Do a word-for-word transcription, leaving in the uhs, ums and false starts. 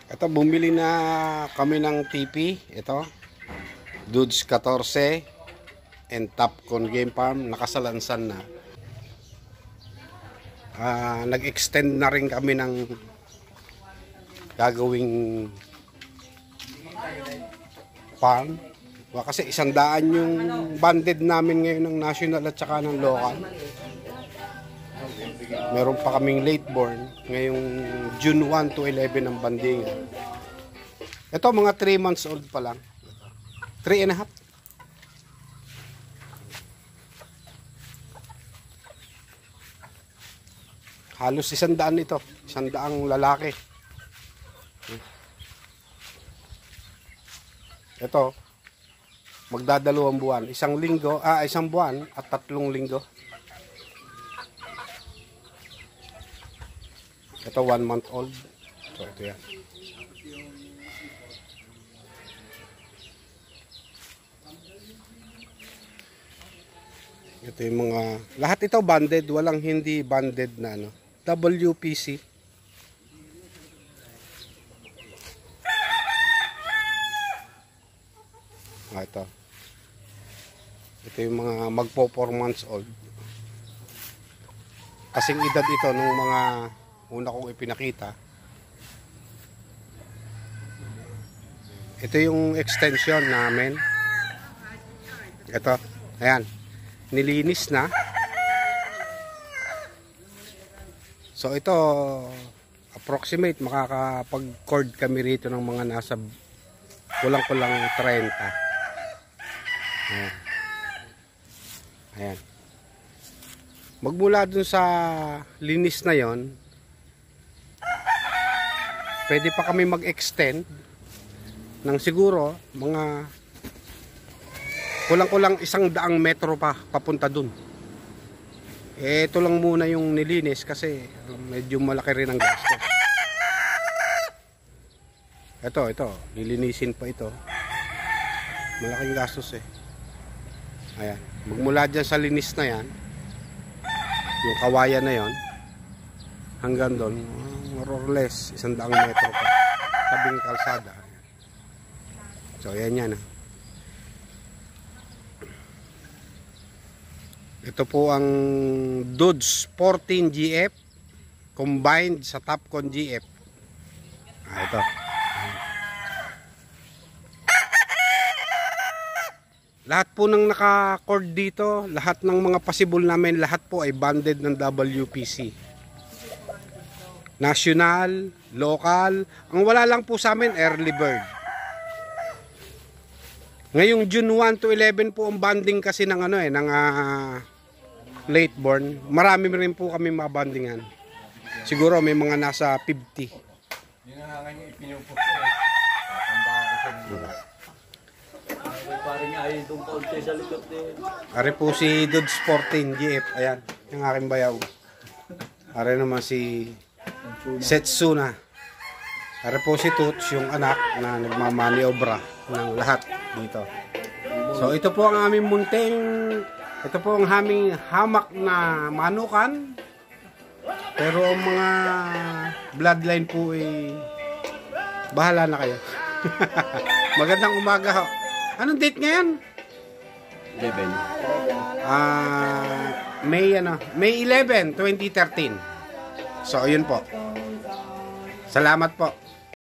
Ito, bumili na kami ng T P. Ito, Dudes fourteen and Topcon Game Farm. Nakasalansan na. Uh, Nag-extend na rin kami ng gagawing farm. Kasi isang daan yung banded namin ngayon ng national at saka ng local. Meron pa kaming late born ngayong June one to eleven ang bandingan. Ito mga three months old pa lang. three and a half. Halos isang daan ito. Isang daang lalaki. Ito, magdadalawang buwan. Isang linggo, ah, isang buwan at tatlong linggo. Ito, one month old. So, ito yan. Ito yung mga, lahat ito banded. Walang hindi banded na ano. W P C. Ah, ito. Ito yung mga magpo four months old. Kasing edad ito nung mga una kong ipinakita. Ito yung extension namin. Ito. Ayan. Nilinis na. So ito, approximate, makakapag-cord kami rito ng mga nasa kulang-kulang thirty. Ayan. Ayan. Magmula dun sa linis na yon, pwede pa kami mag-extend ng siguro mga kulang-kulang isang daang metro pa papunta dun. Eh, ito lang muna yung nilinis kasi medyo malaki rin ang gastos. Ito, ito, nilinisin pa ito. Malaking gastos eh. Ayan, magmula dyan sa linis na yan, yung kawayan na yon, hanggang doon, more or less, isang daang metro pa. Tabing kalsada. So, ayan yan ah. Ito po ang Dudes fourteen G F combined sa Topcon G F. Ah, ito. Lahat po ng naka-cord dito, lahat ng mga possible namin, lahat po ay banded ng W P C. National, local, ang wala lang po sa amin, early bird. Ngayong June one to eleven po ang banding kasi ng ano eh, ng uh, late born. Marami rin po kami mabandingan. Siguro may mga nasa fifty. Hindi na nga niya ipinupost ko eh. Tatanda ko sa mga. Parang ayun itong kaunti sa likod din. Ari po si Dudes fourteen G F. Ayan, yung aking bayaw. Ari naman si Setsuna. Ari po si Toots, yung anak na nagmamaniobra ng lahat dito. So ito po ang aming munting, ito po ang aming hamak na manukan. Pero ang mga bloodline po ay bahala na kayo. Magandang umaga ho. Anong date ngayon? eleven. Ah, May ano, May eleven, twenty thirteen. So ayun po. Salamat po.